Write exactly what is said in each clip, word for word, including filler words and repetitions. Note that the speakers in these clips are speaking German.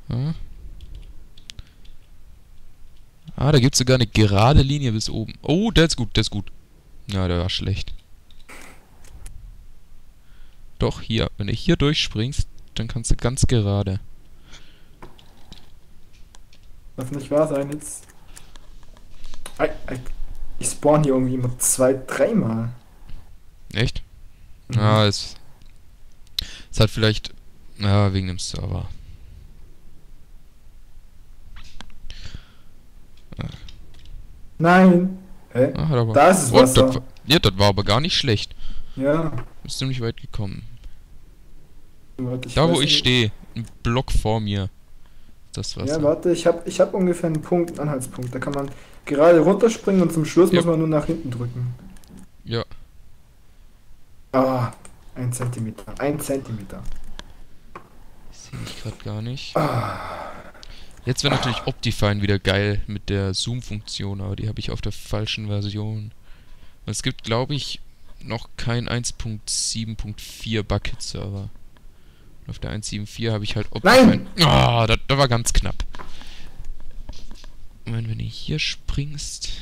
Hm? Ah, da gibt es sogar eine gerade Linie bis oben. Oh, der ist gut, der ist gut. Ja, der war schlecht. Doch, hier. Wenn du hier durchspringst, dann kannst du ganz gerade. Darf nicht wahr sein jetzt. Ei, ei. Ich spawn hier irgendwie immer zwei, dreimal. Echt? Mhm. Ja, es, es hat vielleicht... Ja, wegen dem Server. Nein. Hä? Ah, hat aber... Da ist das Oh, das war, Wasser. ja, das war aber gar nicht schlecht. Ja. Bist ziemlich weit gekommen. Warte, ich Da, wo weiß ich nicht. stehe, ein Block vor mir, das Ja, Wasser. warte, ich habe ich hab ungefähr einen Punkt, einen Anhaltspunkt. Da kann man gerade runterspringen und zum Schluss Ja, muss man nur nach hinten drücken. ja. Ah, ein Zentimeter. Ein Zentimeter. Sehe ich gerade gar nicht. Ah. Jetzt wäre natürlich Optifine wieder geil mit der Zoom-Funktion, aber die habe ich auf der falschen Version. Und es gibt, glaube ich, noch kein eins Punkt sieben Punkt vier Bucket-Server. Auf der eins Punkt sieben Punkt vier habe ich halt Optifine. Nein! Ah, das, das war ganz knapp. Und wenn du hier springst...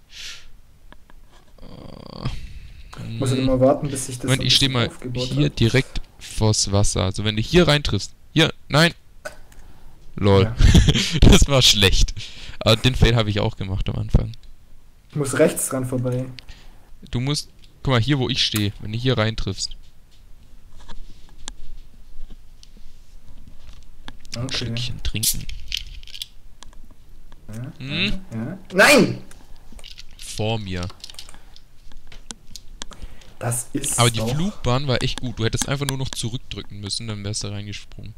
Oh, Ich muss halt hm. immer warten, bis sich das Moment, so ein ich stehe bisschen mal aufgebaut hier hat. direkt vors Wasser. Also wenn du hier reintriffst. Hier, nein. Lol. Ja. Das war schlecht. Aber den Fail habe ich auch gemacht am Anfang. Ich muss rechts dran vorbei. Du musst... Guck mal, hier wo ich stehe. Wenn du hier reintriffst. Ein Okay. Schlückchen trinken. Ja, Hm? ja, ja. Nein! Vor mir. Das ist Aber die doch... Flugbahn war echt gut. Du hättest einfach nur noch zurückdrücken müssen, dann wärst du reingesprungen.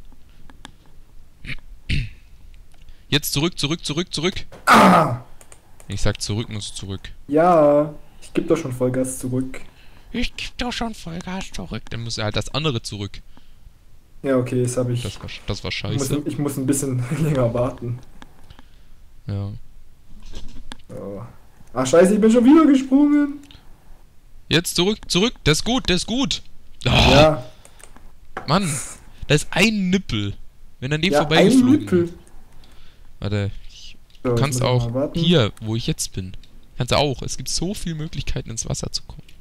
Jetzt zurück, zurück, zurück, zurück. Ah! Ich sag zurück, musst zurück. Ja, ich geb doch schon Vollgas zurück. Ich geb doch schon Vollgas zurück. Dann muss er halt das andere zurück. Ja, okay, das habe ich. Das war, das war Ich muss, scheiße. ich muss ein bisschen länger warten. Ja. Oh. Ah, scheiße, ich bin schon wieder gesprungen. Jetzt zurück, zurück. Das ist gut, das ist gut. Oh, Ja, Mann. Da ist ein Nippel. Wenn an dem ja, ein vorbeigeflogen Nippel. ist. Warte. Ich, So, du jetzt kannst muss ich auch mal warten. hier, wo ich jetzt bin. Kannst du auch. Es gibt so viele Möglichkeiten ins Wasser zu kommen.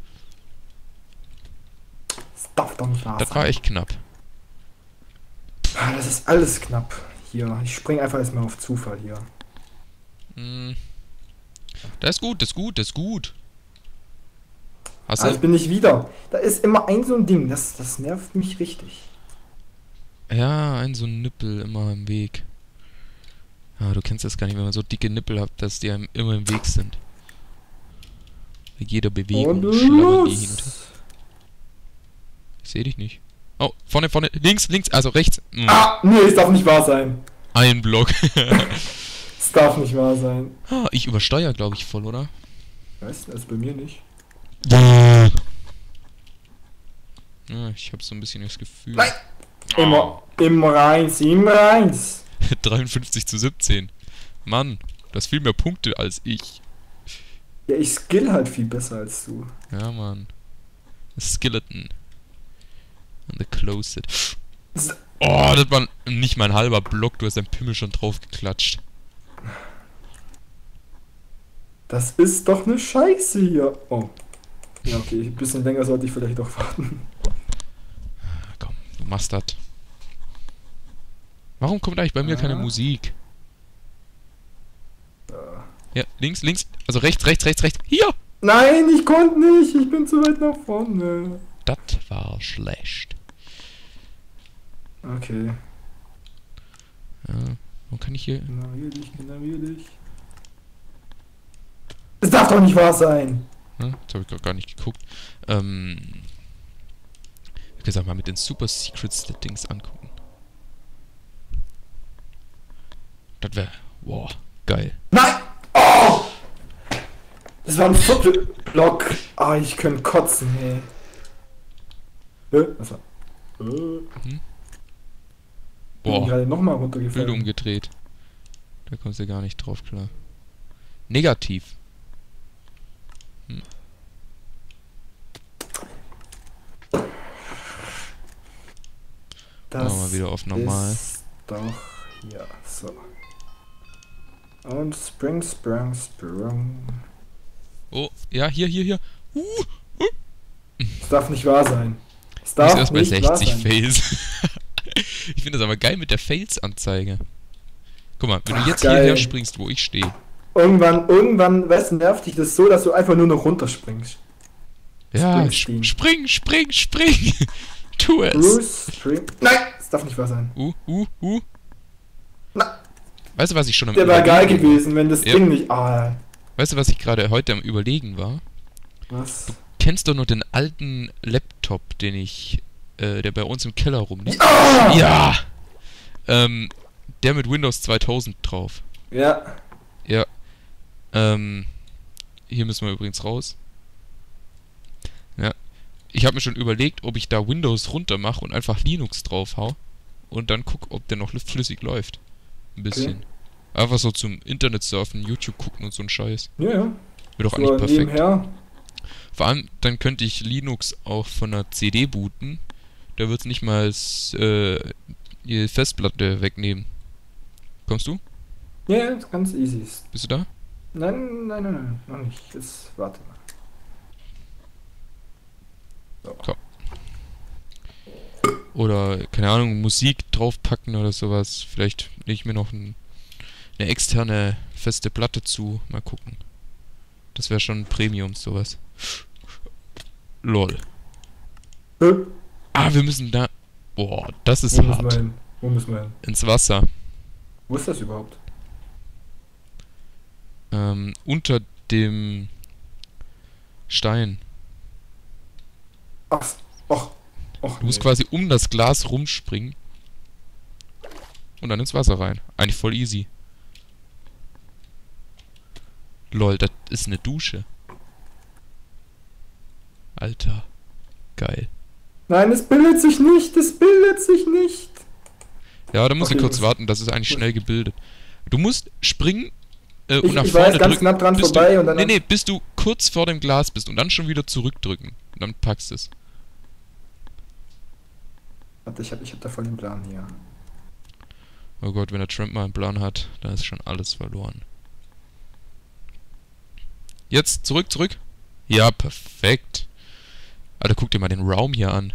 Das darf doch nicht wahr Das sein. war echt knapp. Ah, das ist alles knapp. Hier, ich spring einfach erstmal auf Zufall hier. Hm. Das ist gut, das ist gut, das ist gut. Hast Ah, jetzt du? bin ich wieder. Da ist immer ein so ein Ding. Das, das nervt mich richtig. Ja, ein so ein Nippel immer im Weg. Ah, du kennst das gar nicht, wenn man so dicke Nippel hat, dass die einem immer im Weg sind. Bei jeder Bewegung Und schlabbern die hin und her. los. Ich seh dich nicht. Oh, vorne, vorne, links, links, also rechts. Hm. Ah, nee, es darf nicht wahr sein. Ein Block. Es darf nicht wahr sein. Ah, ich übersteuere, glaube ich, voll, oder? Weißt du, das ist bei mir nicht. Ja, ich habe so ein bisschen das Gefühl. Nein! Immer, immer reins, immer reins. dreiundfünfzig zu siebzehn. Mann, du hast viel mehr Punkte als ich. Ja, ich skill halt viel besser als du. Ja, Mann. Skeleton. And the closet. S- Oh, das war nicht mal ein halber Block. Du hast deinen Pimmel schon drauf geklatscht. Das ist doch eine Scheiße hier. Oh. Ja, okay, ein bisschen länger sollte ich vielleicht doch warten. Komm, du machst das. Warum kommt eigentlich bei mir keine Ah. Musik? Da. Ja, links, links. Also rechts, rechts, rechts, rechts. Hier! Nein, ich konnte nicht. Ich bin zu weit nach vorne. Das war schlecht. Okay. Ja, warum kann ich hier... Generier dich, generier dich. Es darf doch nicht wahr sein. Hm, jetzt habe ich grad gar nicht geguckt. Ähm... Ich gesagt mal mit den Super Secrets der Dings angucken. Das wäre... Wow, geil. Nein! Oh! Das war ein Viertelblock. Ah, ich könnte kotzen, ey. Hä? Was war? Äh, bin Boah, gerade nochmal Bild runtergefallen. umgedreht. Da kommst du gar nicht drauf klar. Negativ. Hm. Das Machen wir mal wieder auf normal. ist doch Ja, so. Und Spring, Sprung, Sprung. Oh, ja, hier, hier, hier. Uh, Das darf nicht wahr sein. Es ich darf muss erst bei nicht wahr sechzig sein. Fails. Ich finde das aber geil mit der Fails-Anzeige. Guck mal, wenn Ach, du jetzt geil. hierher springst, wo ich stehe. Irgendwann, irgendwann, weißt du, nervt dich das so, dass du einfach nur noch runterspringst. Ja, Springsteen. spring, spring, spring. Tu es. Bruce, Spring. Nein, das darf nicht wahr sein. Uh, uh, uh. Na, Weißt du, was ich schon am der wäre geil Überlegen war? gewesen, wenn das Ja. Ding nicht. Ah, Weißt du, was ich gerade heute am Überlegen war? was? Kennst du noch den alten Laptop, den ich, äh, der bei uns im Keller rumliegt? Ah! Ja! Ähm, der mit Windows zweitausend drauf. Ja. Ja. Ähm, hier müssen wir übrigens raus. Ja. Ich habe mir schon überlegt, ob ich da Windows runter mache und einfach Linux drauf hau. Und dann guck, ob der noch flüssig läuft. Ein bisschen. Okay. Einfach so zum Internet surfen, YouTube gucken und so ein Scheiß. Ja, ja. Wäre doch So eigentlich perfekt. nebenher. Vor allem, dann könnte ich Linux auch von einer C D booten. Da wird es nicht mal s- äh, die Festplatte wegnehmen. Kommst du? Ja, ja, ist ganz easy. Bist du da? Nein, nein, nein, nein, noch nicht. Jetzt warte mal. So. Komm. Oder, keine Ahnung, Musik draufpacken oder sowas. Vielleicht lege ich mir noch ein, eine externe feste Platte zu. Mal gucken. Das wäre schon Premium, sowas. Lol. Hä? Ah, wir müssen da... Boah, das ist Wo müssen wir hart. hin? Wo müssen wir hin? Ins Wasser. Wo ist das überhaupt? Ähm, unter dem Stein. Ach, ach, ach. Du musst nee. quasi um das Glas rumspringen. Und dann ins Wasser rein. Eigentlich voll easy. Lol, das ist eine Dusche. Alter. Geil. Nein, es bildet sich nicht, es bildet sich nicht. Ja, da muss Okay, ich kurz muss- warten, das ist eigentlich muss- schnell gebildet. Du musst springen äh, und Ich, nach ich war vorne jetzt ganz drücken. knapp dran bis vorbei du, und dann. nee, nee, bis du kurz vor dem Glas bist und dann schon wieder zurückdrücken. Und dann packst du es. Warte, ich hab, ich hab da voll den Plan hier. Oh Gott, wenn der Trump mal einen Plan hat, dann ist schon alles verloren. Jetzt, zurück, zurück. Ja, perfekt. Alter, guck dir mal den Raum hier an.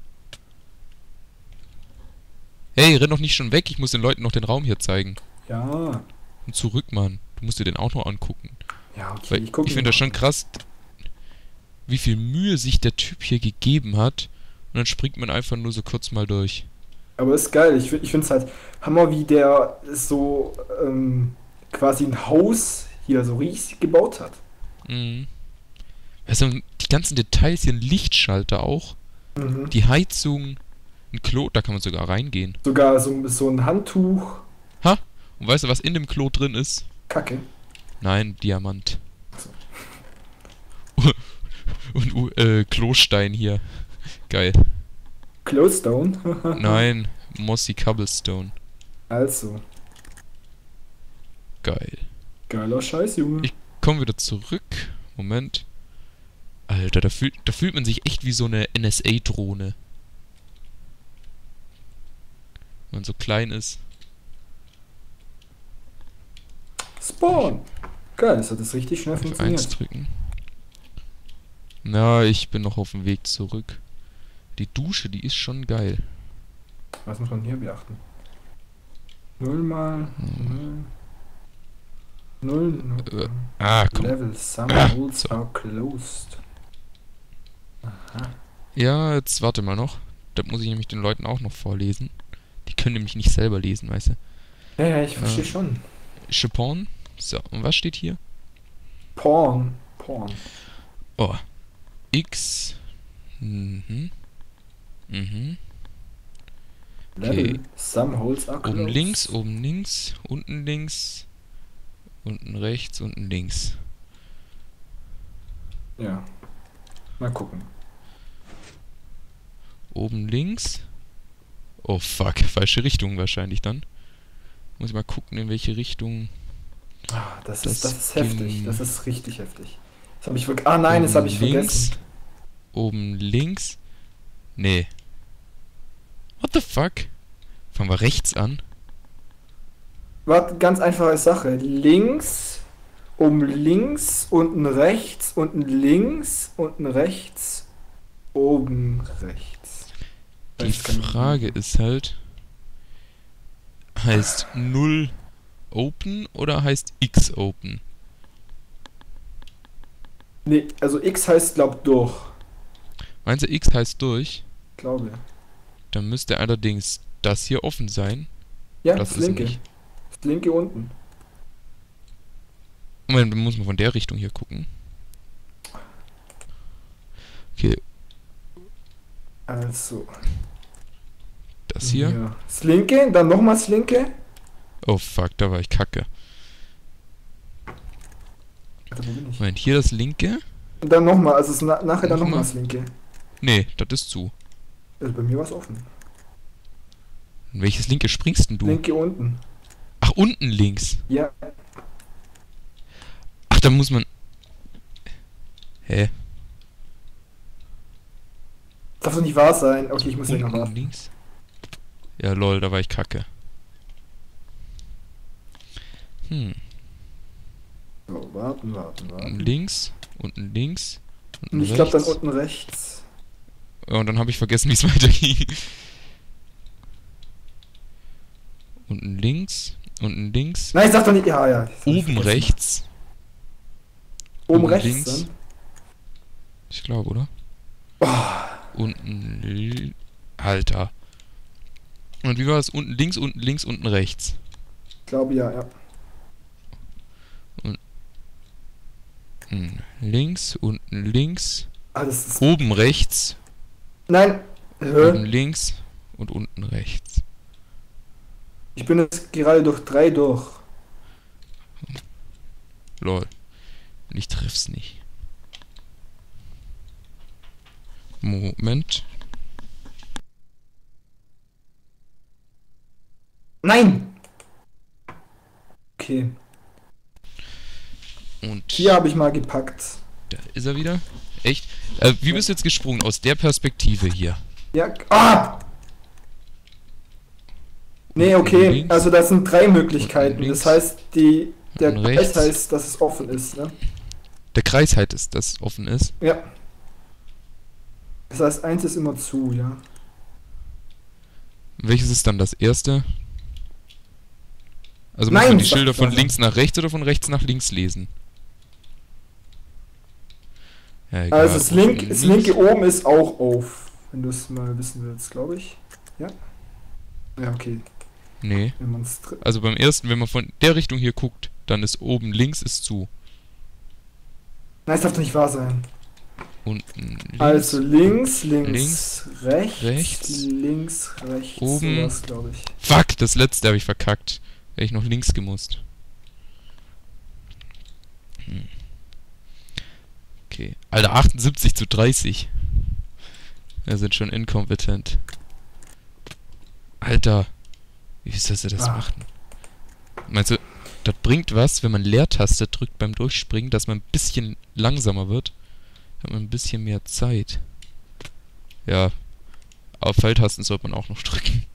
Hey, renn doch nicht schon weg, ich muss den Leuten noch den Raum hier zeigen. Ja. Und zurück, Mann. Du musst dir den auch noch angucken. Ja, okay, Weil ich gucke. ich finde das schon krass, wie viel Mühe sich der Typ hier gegeben hat. Und dann springt man einfach nur so kurz mal durch. Aber ist geil, ich, find- ich finde es halt Hammer, wie der so ähm, quasi ein Haus hier so riesig gebaut hat. Mhm. Also die ganzen Details hier, ein Lichtschalter auch. Mhm. Die Heizung, ein Klo, da kann man sogar reingehen. Sogar so, so ein Handtuch. Ha? Und weißt du, was in dem Klo drin ist? Kacke. Nein, Diamant. So. Und uh, äh, Klostein hier. Geil. Closestone. Nein, Mossy Cobblestone. Also, Geil. geiler Scheiß, Junge. Ich komm wieder zurück. Moment. Alter, da fühlt, da fühlt man sich echt wie so eine N S A-Drohne. Wenn man so klein ist. Spawn. Geil, das hat das richtig schnell F eins funktioniert. drücken. Na, ich bin noch auf dem Weg zurück. Die Dusche, die ist schon geil. Was muss man hier beachten? Null mal. Hm. Null. Null. null. Äh, Ah, komm. Level. Some Ah, holes so. are closed. Aha. Ja, jetzt warte mal noch. Das muss ich nämlich den Leuten auch noch vorlesen. Die können nämlich nicht selber lesen, weißt du. Ja, ja, ich verstehe Ja. schon. Chapon. So, und was steht hier? Porn. Porn. Oh. X. Mhm. Mhm. Level. Some holes are closed. Oben links, oben links, unten links, unten rechts, unten links. Ja. Mal gucken. Oben links. Oh fuck, falsche Richtung wahrscheinlich dann. Muss ich mal gucken, in welche Richtung. Ah, das, Das ist, das ist ging- heftig. Das ist richtig heftig. Das habe ich wirklich. Ah nein, das habe ich Oben links, vergessen. Oben links. Nee. What the fuck? Fangen wir rechts an? Warte, ganz einfache Sache. Links, oben links, unten rechts, unten links, unten rechts, oben rechts. Die Das kann ich Frage nicht. ist halt, heißt null Open oder heißt X Open? Nee, also X heißt glaub durch. Meinst du, X heißt durch? Glaube. Dann müsste allerdings das hier offen sein. Ja, Das das, ist linke. nicht. Das linke unten. Moment, dann muss man von der Richtung hier gucken. Okay, Also. das hier. Ja. Das linke, dann nochmal das linke. Oh fuck, da war ich kacke. Alter, wo bin ich? Moment, hier das linke? Und dann nochmal, also es na nachher dann Nochmal? nochmal das linke. Nee, das ist zu. Also bei mir war es offen. In welches linke springst denn du? Linke unten. Ach, unten links. Ja. Ach, da muss man... Hä? Darf doch nicht wahr sein. Okay, ich muss länger Unten warten. links? Ja, lol, da war ich kacke. Hm. So, warten, warten, Unten warten. links, unten links, unten Und ich glaube dann rechts. unten rechts. Ja, und dann habe ich vergessen, wie es weiterging. Unten links, unten links, Nein, ich sag doch nicht. Ja, ja. das hab ich oben vergessen. rechts. Oben unten rechts links. dann. Ich glaube, oder? Oh, Unten... li- Alter. Und wie war das? Unten links, unten links, unten rechts. ich glaube ja, ja. Unten links, unten links, Ah, das ist. oben rechts, Nein. oben Hä? links und unten rechts. Ich bin jetzt gerade durch drei durch. Lol. Und ich triff's nicht. Moment. Nein! Okay. Und Hier habe ich mal gepackt. da ist er wieder. Echt? Äh, wie bist du jetzt gesprungen? Aus der Perspektive hier. Ja. Ah! Nee, Unten okay. links, Also das sind drei Möglichkeiten. unten links, Das heißt, die, der unten Kreis rechts. heißt, dass es offen ist, ne? Der Kreis halt ist, das offen ist. Ja. Das heißt, eins ist immer zu, ja. Welches ist dann das erste? Also muss Nein, man die sag- Schilder von sag- links nach rechts oder von rechts nach links lesen? Ja, egal. Also das, Unten link, das links. linke oben ist auch auf. Wenn du es mal wissen willst, glaube ich. Ja? Ja, okay. Nee. Wenn man's Also beim ersten, wenn man von der Richtung hier guckt, dann ist oben links ist zu. Nein, es darf doch nicht wahr sein. Unten links. Also links, links, links, rechts, rechts, links, rechts, oben. sowas, glaube ich. Fuck, das letzte habe ich verkackt. Hätte ich noch links gemusst. Hm. Okay. Alter, achtundsiebzig zu dreißig. Wir sind schon inkompetent. Alter. Wie ist das, das Ah. machen? Meinst du, das bringt was, wenn man Leertaste drückt beim Durchspringen, dass man ein bisschen langsamer wird? Hat man ein bisschen mehr Zeit. Ja. Aber Pfeiltasten sollte man auch noch drücken.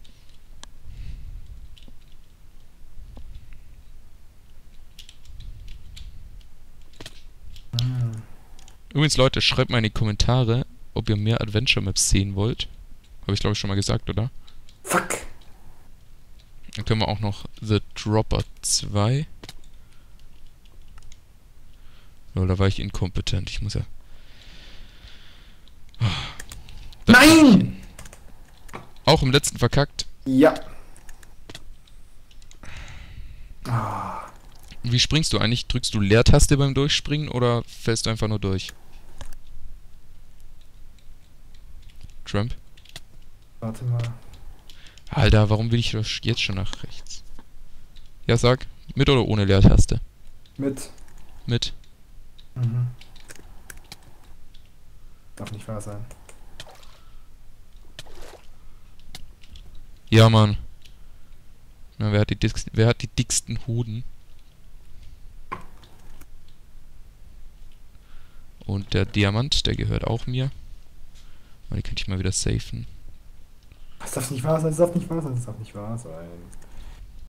Hm. Übrigens, Leute, schreibt mal in die Kommentare, ob ihr mehr Adventure Maps sehen wollt. Habe ich, glaube ich, schon mal gesagt, oder? Fuck. Dann können wir auch noch The Dropper zwei. Oh, da war ich inkompetent. Ich muss ja... Oh, da krieg ich Nein! hin. Auch im letzten verkackt. Ja. Ah. Wie springst du eigentlich? Drückst du Leertaste beim Durchspringen oder fällst du einfach nur durch? Trump? Warte mal. Alter, warum will ich doch jetzt schon nach rechts? Ja, sag. Mit oder ohne Leertaste? Mit. Mit. Mhm. Darf nicht wahr sein. Ja, Mann. Na, wer hat die, dickst, wer hat die dicksten Hoden? Und der Diamant, der gehört auch mir. Oh, die könnte ich mal wieder safen. Das darf nicht wahr sein, das darf nicht wahr sein, das darf nicht wahr sein.